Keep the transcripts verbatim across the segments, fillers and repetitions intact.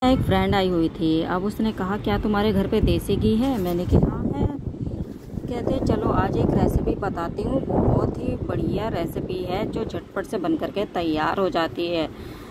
एक friend I हुई थी। अब उसने कहा क्या तुम्हारे घर पे देसी घी है? मैंने कहा हाँ है। कहते चलो आज एक रेसिपी बताती हूँ, बहुत ही बढ़िया रेसिपी है जो झटपट से बन करके तैयार हो जाती है।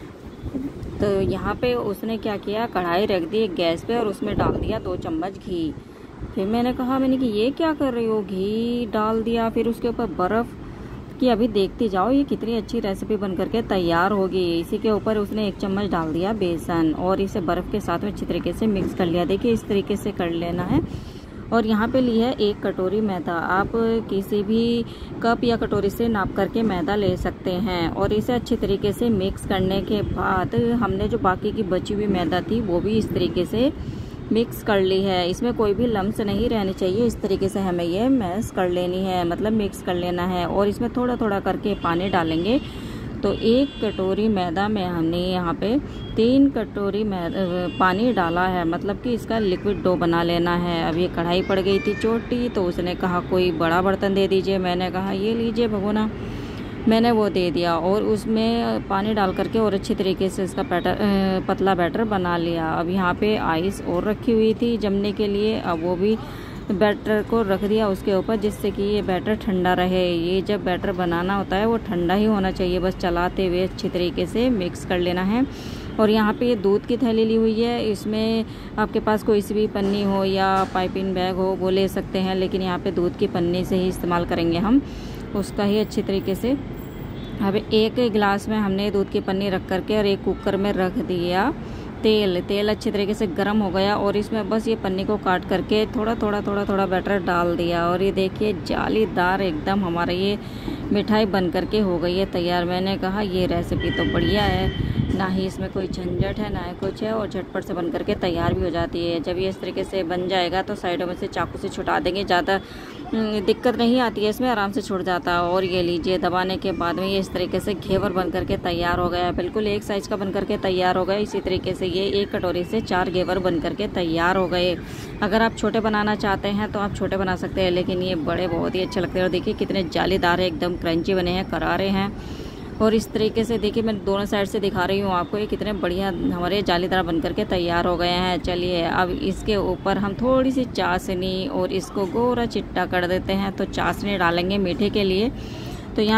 तो यहाँ पे उसने क्या किया, कढ़ाई रख दी गैस पे और उसमें डाल दिया दो चम्मच घी। फिर मैंने कहा मैंने कि ये क्या कर रही हो, घी डाल दिया, फिर उसके ऊपर बर्फ़ कि अभी देखती जाओ ये कितनी अच्छी रेसिपी बन करके तैयार होगी। इसी के ऊपर उसने एक चम्मच डाल दिया बेसन और इसे बर्फ़ के साथ में अच्छी तरीके से मिक्स कर लिया। देखिए इस तरीके से कर लेना है। और यहाँ पे ली है एक कटोरी मैदा। आप किसी भी कप या कटोरी से नाप करके मैदा ले सकते हैं। और इसे अच्छी तरीके से मिक्स करने के बाद हमने जो बाकी की बची हुई मैदा थी वो भी इस तरीके से मिक्स कर ली है। इसमें कोई भी लम्स नहीं रहनी चाहिए। इस तरीके से हमें ये मैश कर लेनी है, मतलब मिक्स कर लेना है। और इसमें थोड़ा थोड़ा करके पानी डालेंगे। तो एक कटोरी मैदा में हमने यहाँ पे तीन कटोरी पानी डाला है, मतलब कि इसका लिक्विड डो बना लेना है। अब ये कढ़ाई पड़ गई थी छोटी, तो उसने कहा कोई बड़ा बर्तन दे दीजिए। मैंने कहा ये लीजिए भगोना, मैंने वो दे दिया और उसमें पानी डाल करके और अच्छी तरीके से इसका बैटर पतला बैटर बना लिया। अब यहाँ पे आइस और रखी हुई थी जमने के लिए, अब वो भी बैटर को रख दिया उसके ऊपर, जिससे कि ये बैटर ठंडा रहे। ये जब बैटर बनाना होता है वो ठंडा ही होना चाहिए, बस चलाते हुए अच्छी तरीके से मिक्स कर लेना है। और यहाँ पे ये दूध की थैली ली हुई है, इसमें आपके पास कोई सी भी पन्नी हो या पाइपिंग बैग हो वो ले सकते हैं, लेकिन यहाँ पे दूध की पन्नी से ही इस्तेमाल करेंगे हम, उसका ही अच्छी तरीके से। अब एक गिलास में हमने दूध की पन्नी रख करके और एक कुकर में रख दिया तेल। तेल अच्छी तरीके से गर्म हो गया और इसमें बस ये पन्नी को काट करके थोड़ा थोड़ा थोड़ा थोड़ा बैटर डाल दिया। और ये देखिए जालीदार एकदम हमारा ये मिठाई बन करके हो गई है तैयार। मैंने कहा ये रेसिपी तो बढ़िया है, ना ही इसमें कोई झंझट है ना ही कुछ है, और झटपट से बन करके तैयार भी हो जाती है। जब ये इस तरीके से बन जाएगा तो साइडों में से चाकू से छुटा देंगे, ज़्यादा दिक्कत नहीं आती है इसमें, आराम से छूट जाता है। और ये लीजिए दबाने के बाद में ये इस तरीके से घेवर बन करके तैयार हो गया है, बिल्कुल एक साइज़ का बन करके तैयार हो गया। इसी तरीके से ये एक कटोरी से चार घेवर बन करके तैयार हो गए। अगर आप छोटे बनाना चाहते हैं तो आप छोटे बना सकते हैं, लेकिन ये बड़े बहुत ही अच्छे लगते हैं। और देखिए कितने जालीदार है, एकदम क्रंची बने हैं, करारे हैं। और इस तरीके से देखिए मैं दोनों साइड से दिखा रही हूँ आपको, ये कितने बढ़िया हमारे जालीदार बन करके तैयार हो गए हैं। चलिए अब इसके ऊपर हम थोड़ी सी चाशनी और इसको गोरा चिट्टा कर देते हैं। तो चाशनी डालेंगे मीठे के लिए। तो यहाँ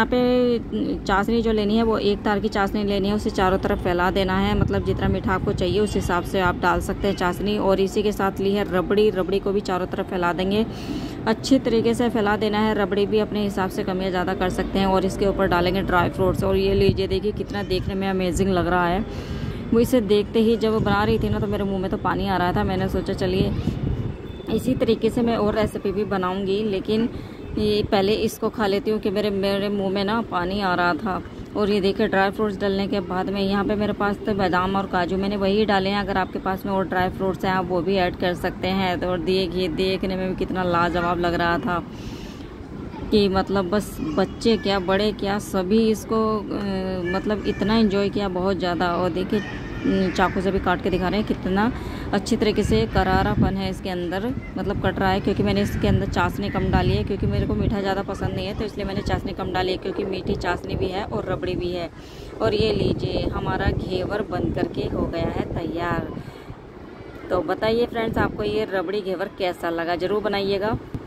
पे चाशनी जो लेनी है वो एक तार की चाशनी लेनी है, उसे चारों तरफ फैला देना है, मतलब जितना मीठा आपको चाहिए उस हिसाब से आप डाल सकते हैं चाशनी। और इसी के साथ ली है रबड़ी, रबड़ी को भी चारों तरफ फैला देंगे, अच्छी तरीके से फैला देना है। रबड़ी भी अपने हिसाब से कम या ज़्यादा कर सकते हैं। और इसके ऊपर डालेंगे ड्राई फ्रूट्स। और ये लीजिए देखिए कितना देखने में अमेजिंग लग रहा है। वो इसे देखते ही जब बना रही थी ना तो मेरे मुँह में तो पानी आ रहा था। मैंने सोचा चलिए इसी तरीके से मैं और रेसिपी भी बनाऊँगी, लेकिन ये पहले इसको खा लेती हूँ कि मेरे मेरे मुंह में ना पानी आ रहा था। और ये देखिए ड्राई फ्रूट्स डालने के बाद में यहाँ पे मेरे पास तो बादाम और काजू मैंने वही डाले हैं। अगर आपके पास में और ड्राई फ्रूट्स हैं आप वो भी ऐड कर सकते हैं। तो और देखिए देखने में भी कितना लाजवाब लग रहा था कि मतलब बस बच्चे क्या बड़े क्या सभी इसको आ, मतलब इतना एंजॉय किया, बहुत ज़्यादा। और देखिए चाकू से भी काट के दिखा रहे हैं कितना अच्छी तरीके से करारापन है इसके अंदर, मतलब कट रहा है, क्योंकि मैंने इसके अंदर चाशनी कम डाली है, क्योंकि मेरे को मीठा ज़्यादा पसंद नहीं है तो इसलिए मैंने चाशनी कम डाली है, क्योंकि मीठी चाशनी भी है और रबड़ी भी है। और ये लीजिए हमारा घेवर बन करके हो गया है तैयार। तो बताइए फ्रेंड्स आपको ये रबड़ी घेवर कैसा लगा, ज़रूर बनाइएगा।